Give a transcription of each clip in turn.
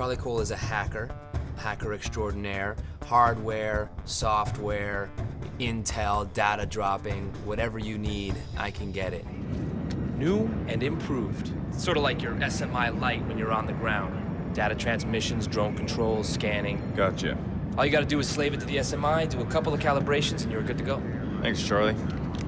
Charlie Cole is a hacker extraordinaire, hardware, software, intel, data dropping, whatever you need, I can get it. New and improved. It's sort of like your SMI Lite when you're on the ground. Data transmissions, drone controls, scanning. Gotcha. All you gotta do is slave it to the SMI, do a couple of calibrations, and you're good to go. Thanks, Charlie.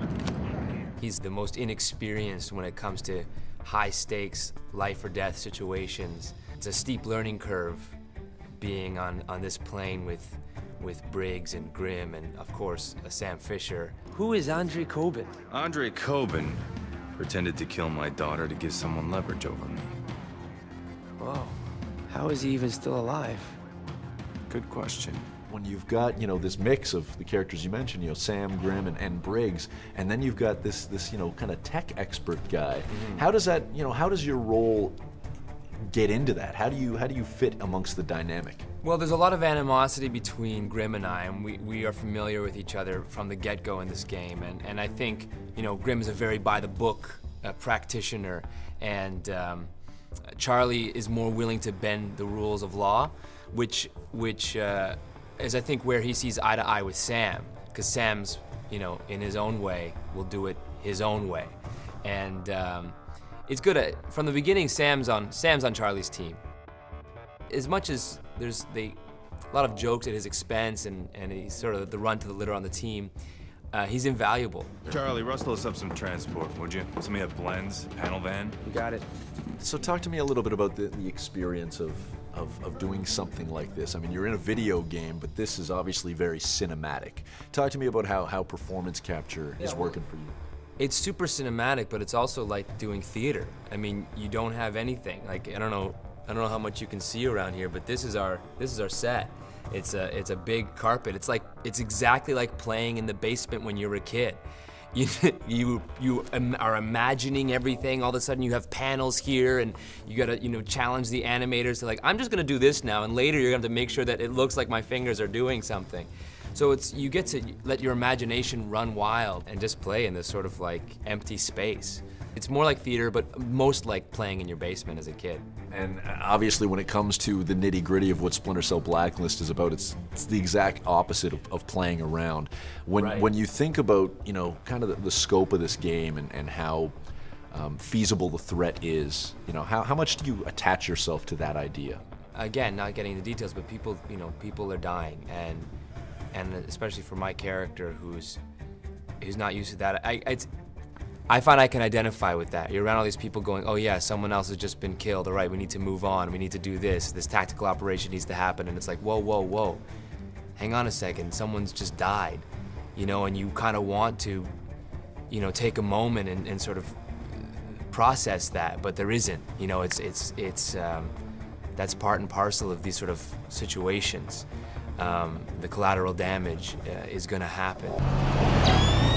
He's the most inexperienced when it comes to high stakes, life or death situations. It's a steep learning curve being on this plane with Briggs and Grimm and, of course, Sam Fisher. Who is Andre Kobin? Andre Kobin pretended to kill my daughter to give someone leverage over me. Whoa. How is he even still alive? Good question. When you've got, this mix of the characters you mentioned, Sam, Grimm, and Briggs, and then you've got this kind of tech expert guy. Mm-hmm. How does that, how does your role get into that? How do you fit amongst the dynamic? Well, there's a lot of animosity between Grimm and I, and we are familiar with each other from the get-go in this game. And I think, Grimm is a very by-the-book practitioner, and Charlie is more willing to bend the rules of law, which is, I think, where he sees eye to eye with Sam, because Sam's, in his own way, will do it his own way. And it's good. From the beginning, Sam's on Charlie's team. As much as there's a lot of jokes at his expense, and he's sort of the run to the litter on the team, he's invaluable. Charlie, rustle us up some transport, would you? Somebody that blends, panel van. You got it. So talk to me a little bit about the experience of doing something like this. I mean, you're in a video game, but this is obviously very cinematic. Talk to me about how performance capture is working for you. It's super cinematic, but it's also like doing theater. I mean, you don't have anything. Like, I don't know how much you can see around here, but this is our set. It's a big carpet. It's exactly like playing in the basement when you were a kid. You are imagining everything. All of a sudden you have panels here, and you gotta challenge the animators to, like, I'm just gonna do this now, and later you're gonna have to make sure that it looks like my fingers are doing something. So you get to let your imagination run wild and just play in this sort of like empty space. It's more like theater, but most like playing in your basement as a kid. And obviously when it comes to the nitty-gritty of what Splinter Cell Blacklist is about, it's the exact opposite of playing around. When you think about, kind of the scope of this game and how feasible the threat is, how much do you attach yourself to that idea? Again, not getting into details, but people are dying, and especially for my character who's not used to that, I find I can identify with that. You're around all these people going, oh yeah, someone else has just been killed, all right, we need to move on, we need to do this tactical operation needs to happen, and it's like, whoa, whoa, whoa, hang on a second, someone's just died, and you kind of want to, take a moment and sort of process that, but there isn't, that's part and parcel of these sort of situations. The collateral damage is gonna happen.